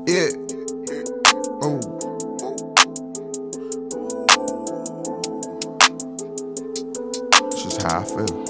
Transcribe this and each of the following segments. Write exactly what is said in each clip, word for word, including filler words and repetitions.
Yeah. Ooh. That's just how I feel.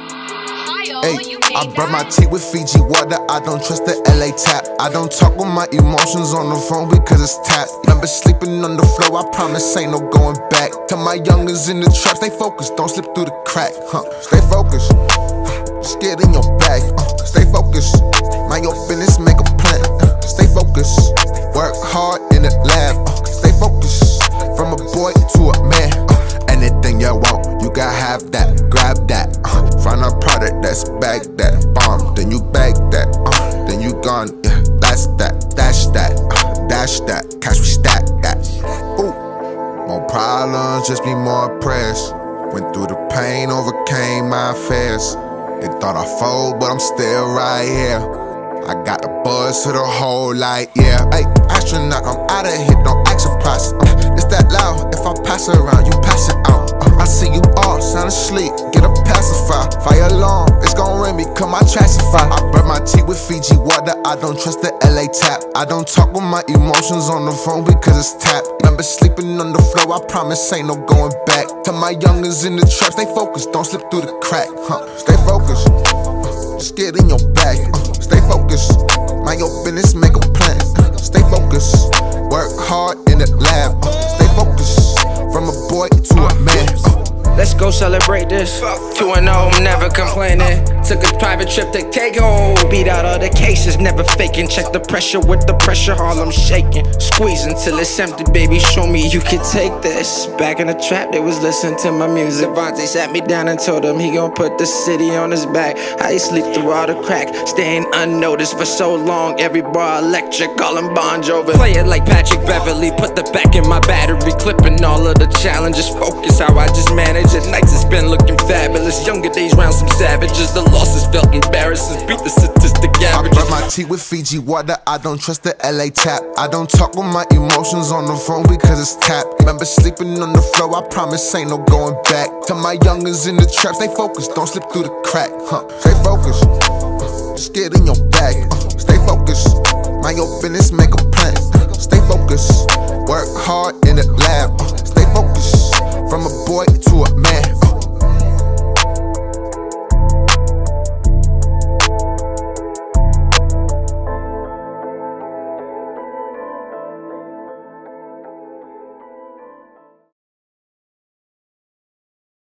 Hey, I brush my teeth with Fiji water. I don't trust the L A tap. I don't talk with my emotions on the phone because it's tapped. Remember sleeping on the floor, I promise ain't no going back. Tell my youngers in the trap, stay focused, don't slip through the crack. Huh? Stay focused, just get in your bag. Uh, stay focused, mind your business, make a plan. Uh, stay focused, work hard in the lab. Uh, stay focused, from a boy to a man. Uh, anything you want, you gotta have that, grab that. Uh, find a product that's back that bomb, then you bag that. Uh, then you gone, yeah, that's that, dash that, uh, dash that, cash we stack that. Ooh, more problems, just be more impressed. Went through the pain, overcame my fears. They thought I fold, but I'm still right here. I got the buzz to the whole light, yeah. Hey, astronaut, I'm out of here, don't ask a price. Uh, it's that loud, if I pass it around, you pass it out. Uh, I see you all sound asleep, get a pacifier. Fire alarm, it's gon' ring me, come I trasify. I burn my teeth with Fiji water, I don't trust the L A tap. I don't talk with my emotions on the phone because it's tapped. Remember sleeping on the floor, I promise ain't no going back. Tell my youngers in the trap, stay focused, don't slip through the crack. Huh? Stay focused, just get in your bag. Uh, stay focused, mind your business, make a plan. Uh, stay focused, work hard in the lab. Uh, stay focused, from a boy to a man. Uh, Let's go celebrate this. two and oh, never complaining. Took a private trip to K O. Beat out all the cases, never faking. Check the pressure with the pressure, Harlem shaking. Squeeze until it's empty, baby. Show me you can take this. Back in the trap, they was listening to my music. Devontée sat me down and told him he gon' put the city on his back. How he sleep through all the crack, staying unnoticed for so long. Every bar electric, all them Bon Jovi. Play it like Patrick Beverly, put the back in my battery. Clipping all of the challenges, focus how I just manage. At nights it's been looking fabulous. Younger days round some savages. The losses felt embarrassing. Beat the statistic averages. I brush my teeth with Fiji water. I don't trust the L A tap. I don't talk with my emotions on the phone because it's tapped. Remember sleeping on the floor, I promise ain't no going back. Tell my youngers in the trap, stay focused, don't slip through the crack. Huh? Stay focused, just get in your bag. Uh, stay focused, mind your business, make a plan. Uh, stay focused, work hard in the lab. Uh, stay focused, from a boy to a